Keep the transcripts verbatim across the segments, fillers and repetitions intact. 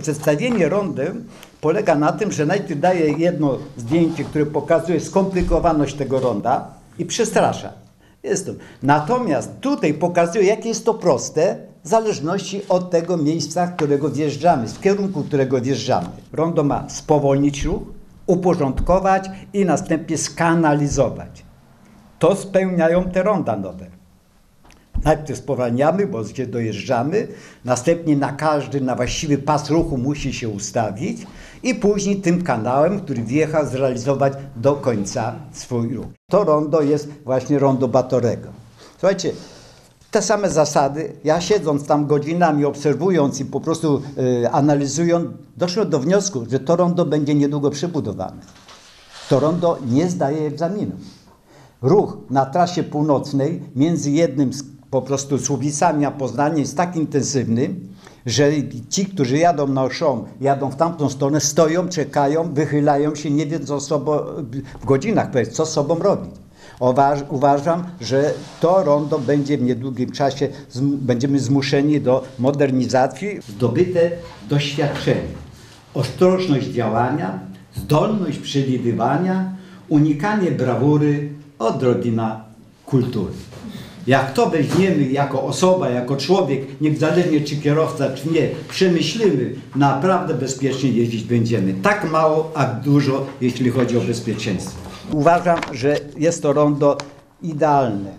Przedstawienie rondem polega na tym, że najpierw daje jedno zdjęcie, które pokazuje skomplikowaność tego ronda i przestrasza. Jest to. Natomiast tutaj pokazuje, jakie jest to proste, w zależności od tego miejsca, którego wjeżdżamy, z kierunku, którego wjeżdżamy. Rondo ma spowolnić ruch, uporządkować i następnie skanalizować. To spełniają te ronda nowe. Najpierw spowalniamy, bo gdzie dojeżdżamy, następnie na każdy, na właściwy pas ruchu musi się ustawić i później tym kanałem, który wjechał, zrealizować do końca swój ruch. To rondo jest właśnie rondo Báthory'ego. Słuchajcie, te same zasady, ja siedząc tam godzinami, obserwując i po prostu y, analizując, doszłem do wniosku, że to rondo będzie niedługo przebudowane. To rondo nie zdaje egzaminu. Ruch na trasie północnej między jednym z po prostu Słubicami a Poznaniem jest tak intensywny, że ci, którzy jadą na Auchan, jadą w tamtą stronę, stoją, czekają, wychylają się, nie wiedzą sobą, w godzinach powiedzieć, co z sobą robić. Uważ, uważam, że to rondo będzie w niedługim czasie, z, będziemy zmuszeni do modernizacji. Zdobyte doświadczenie, ostrożność działania, zdolność przewidywania, unikanie brawury, odrobina kultury. Jak to weźmiemy jako osoba, jako człowiek, niezależnie czy kierowca, czy nie, przemyślimy, naprawdę bezpiecznie jeździć będziemy. Tak mało, a dużo, jeśli chodzi o bezpieczeństwo. Uważam, że jest to rondo idealne.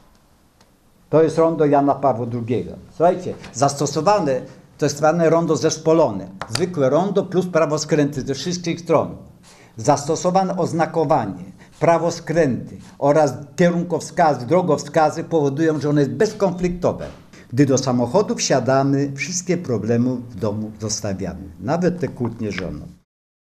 To jest rondo Jana Pawła drugiego. Słuchajcie, zastosowane, to jest zwane rondo zespolone. Zwykłe rondo plus prawoskręty ze wszystkich stron. Zastosowane oznakowanie, prawoskręty oraz kierunkowskazy, drogowskazy powodują, że ono jest bezkonfliktowe. Gdy do samochodu wsiadamy, wszystkie problemy w domu zostawiamy, nawet te kłótnie z żoną.